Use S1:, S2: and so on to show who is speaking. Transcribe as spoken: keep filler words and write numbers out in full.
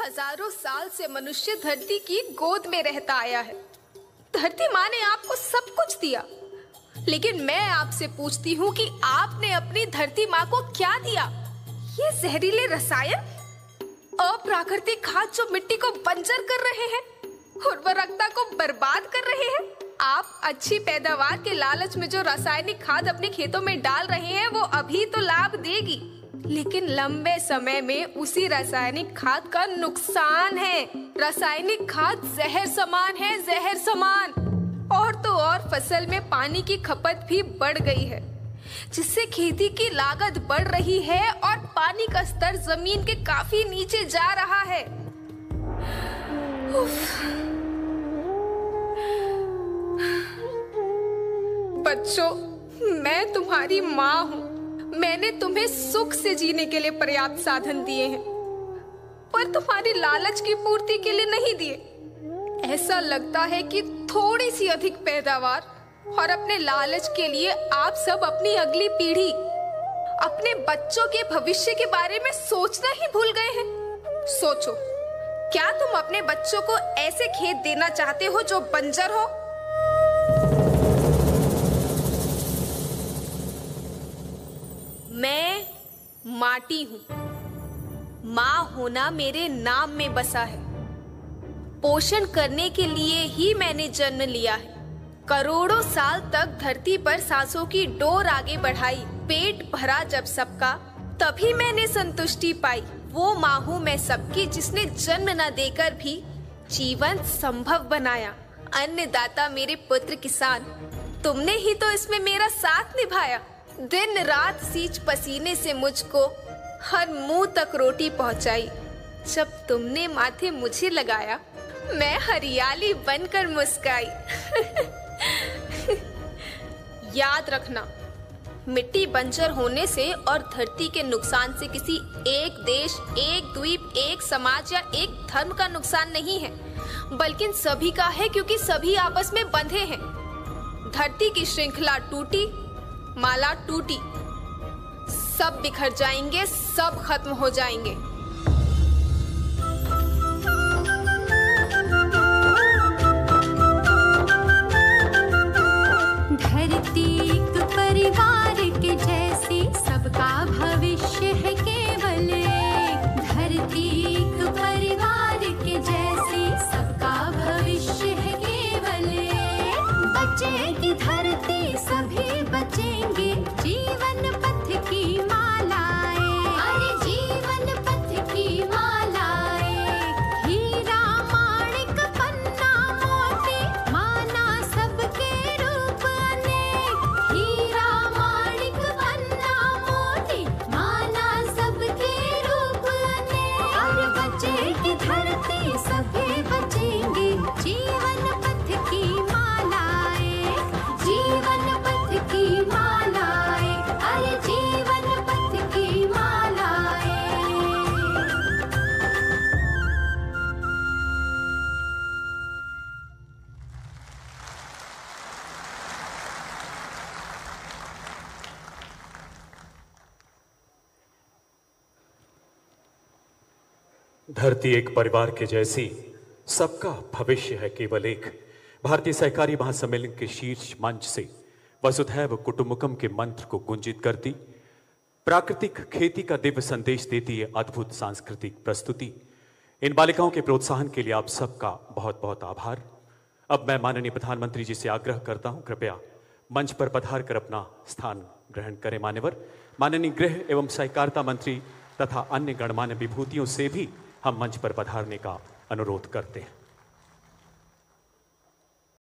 S1: हजारों साल से मनुष्य धरती की गोद में रहता आया है। धरती माँ ने आपको सब कुछ दिया, लेकिन मैं आपसे पूछती हूँ कि आपने अपनी धरती माँ को क्या दिया? ये जहरीले रसायन, अप्राकृतिक खाद जो मिट्टी को बंजर कर रहे हैं, उर्वरकता को बर्बाद कर रहे हैं। आप अच्छी पैदावार के लालच में जो रासायनिक खाद अपने खेतों में डाल रहे हैं वो अभी तो लाभ देगी, लेकिन लंबे समय में उसी रासायनिक खाद का नुकसान है। रासायनिक खाद जहर समान है, जहर समान। और तो और फसल में पानी की खपत भी बढ़ गई है, जिससे खेती की लागत बढ़ रही है और पानी का स्तर जमीन के काफी नीचे जा रहा है। बच्चों, मैं तुम्हारी माँ हूँ। मैंने तुम्हें सुख से जीने के लिए पर्याप्त साधन दिए हैं, पर तुम्हारी लालच की पूर्ति के लिए नहीं दिए। ऐसा लगता है कि थोड़ी सी अधिक पैदावार और अपने लालच के लिए आप सब अपनी अगली पीढ़ी, अपने बच्चों के भविष्य के बारे में सोचना ही भूल गए हैं। सोचो, क्या तुम अपने बच्चों को ऐसे खेत देना चाहते हो जो बंजर हो? मैं माटी हूँ। माँ होना मेरे नाम में बसा है। पोषण करने के लिए ही मैंने जन्म लिया है। करोड़ों साल तक धरती पर सांसों की डोर आगे बढ़ाई। पेट भरा जब सबका, तभी मैंने संतुष्टि पाई। वो माँ हूँ मैं सबकी, जिसने जन्म न देकर भी जीवन संभव बनाया। अन्नदाता मेरे पुत्र किसान, तुमने ही तो इसमें मेरा साथ निभाया। दिन रात सींच पसीने से मुझको हर मुंह तक रोटी पहुंचाई। जब तुमने माथे मुझे लगाया, मैं हरियाली बनकर मुस्काई। याद रखना, मिट्टी बंजर होने से और धरती के नुकसान से किसी एक देश, एक द्वीप, एक समाज या एक धर्म का नुकसान नहीं है, बल्कि सभी का है, क्योंकि सभी आपस में बंधे हैं। धरती की श्रृंखला टूटी, माला टूटी, सब बिखर जाएंगे, सब खत्म हो जाएंगे।
S2: धरती एक परिवार के जैसी, सबका भविष्य है केवल एक। धरती एक परिवार के जैसी, सबका भविष्य है केवल एक। बचेगी धरती, सभी बचेंगे, जीवन पथ की मालाएं। अरे जीवन पथ की मालाएं। हीरा माणिक पन्ना मोती, माना सबके रूप अनेक। हीरा माणिक पन्ना मोती, माना सबके रूप अनेक। और बचेगी धरती, सभी बचेंगे, जीवन पथ की मालाएं। जीवन पथ की मालाएं, अरे जीवन पथ की मालाएं।
S3: धरती एक परिवार के जैसी, सबका भविष्य है केवल एक। भारतीय सहकारी महासम्मेलन के शीर्ष मंच से वसुधैव कुटुंबकम के मंत्र को गुंजित करती, प्राकृतिक खेती का दिव्य संदेश देती है अद्भुत सांस्कृतिक प्रस्तुति। इन बालिकाओं के प्रोत्साहन के लिए आप सबका बहुत बहुत आभार। अब मैं माननीय प्रधानमंत्री जी से आग्रह करता हूं, कृपया मंच पर पधार कर अपना स्थान ग्रहण करें। मान्यवर, माननीय गृह एवं सहकारिता मंत्री तथा अन्य गणमान्य विभूतियों से भी हम मंच पर पधारने का अनुरोध करते हैं।